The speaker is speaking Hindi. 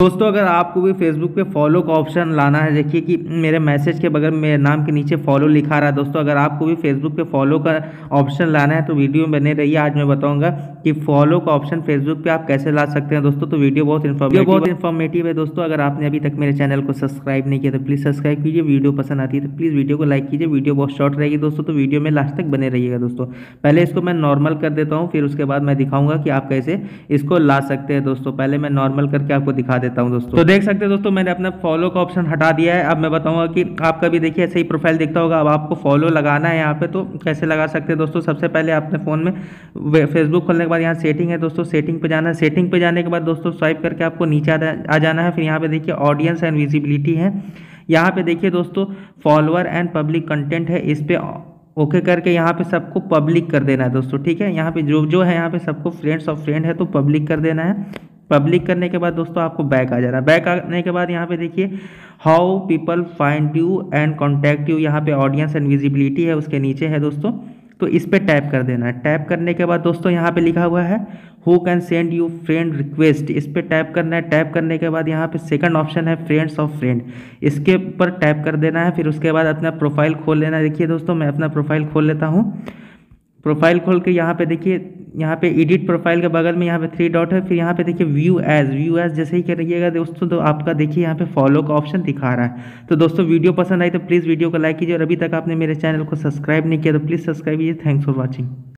दोस्तों अगर आपको भी फेसबुक पे फॉलो का ऑप्शन लाना है, देखिए कि मेरे मैसेज के बगल में मेरे नाम के नीचे फॉलो लिखा रहा है। दोस्तों अगर आपको भी फेसबुक पे फॉलो का ऑप्शन लाना है तो वीडियो में बने रहिए। आज मैं बताऊंगा कि फॉलो का ऑप्शन फेसबुक पे आप कैसे ला सकते हैं। दोस्तों तो वीडियो बहुत इन्फॉर्मेटिव है। दोस्तों अगर आपने अभी तक मेरे चैनल को सब्सक्राइब नहीं किया तो प्लीज़ सब्सक्राइब कीजिए। वीडियो पसंद आती है तो प्लीज़ वीडियो को लाइक कीजिए। वीडियो बहुत शॉर्ट रहेगी दोस्तों, तो वीडियो में लास्ट तक बने रहिएगा। दोस्तों पहले इसको मैं नॉर्मल कर देता हूँ, फिर उसके बाद मैं दिखाऊंगा कि आप कैसे इसको ला सकते हैं। दोस्तों पहले मैं नॉर्मल करके आपको दिखा देता हूँ। दोस्तों तो देख सकते हैं दोस्तों, मैंने अपना फॉलो का ऑप्शन हटा दिया है। अब मैं बताऊंगा कि आपका भी देखिए ऐसे ही प्रोफाइल दिखता होगा। अब आपको फॉलो लगाना है यहाँ पे, तो कैसे लगा सकते हैं। दोस्तों सबसे पहले अपने फ़ोन में फेसबुक खोलने के बाद यहाँ सेटिंग है दोस्तों, सेटिंग पे जाना है। सेटिंग पे जाने के बाद दोस्तों स्वाइप करके आपको नीचे आ जाना है। फिर यहाँ पे देखिए ऑडियंस एंड विजिबिलिटी है। यहाँ पे देखिए दोस्तों फॉलोअर एंड पब्लिक कंटेंट है, इस पे ओके करके यहाँ पे सबको पब्लिक कर देना है दोस्तों। ठीक है, यहाँ पे जो जो है यहाँ पे सबको फ्रेंड्स ऑफ फ्रेंड है तो पब्लिक कर देना है। पब्लिक करने के बाद दोस्तों आपको बैक आ जाना है। बैक आने के बाद यहाँ पे देखिए how people find you and contact you, यहाँ पे ऑडियंस एंड विजिबिलिटी है, उसके नीचे है दोस्तों, तो इस पे टैप कर देना है। टैप करने के बाद दोस्तों यहाँ पे लिखा हुआ है who can send you friend request, इस पे टैप करना है। टैप करने के बाद यहाँ पे सेकंड ऑप्शन है फ्रेंड्स ऑफ फ्रेंड, इसके ऊपर टैप कर देना है। फिर उसके बाद अपना प्रोफाइल खोल लेना है। देखिए दोस्तों मैं अपना प्रोफाइल खोल लेता हूँ। प्रोफाइल खोल के यहाँ पे देखिए, यहाँ पे एडिट प्रोफाइल के बगल में यहाँ पे 3 डॉट है। फिर यहाँ पे देखिए व्यू एज जैसे ही करिएगा दोस्तों तो आपका देखिए यहाँ पे फॉलो का ऑप्शन दिखा रहा है। तो दोस्तों वीडियो पसंद आई तो प्लीज़ वीडियो को लाइक कीजिए, और अभी तक आपने मेरे चैनल को सब्सक्राइब नहीं किया तो प्लीज़ सब्सक्राइब कीजिए। Thanks for watching.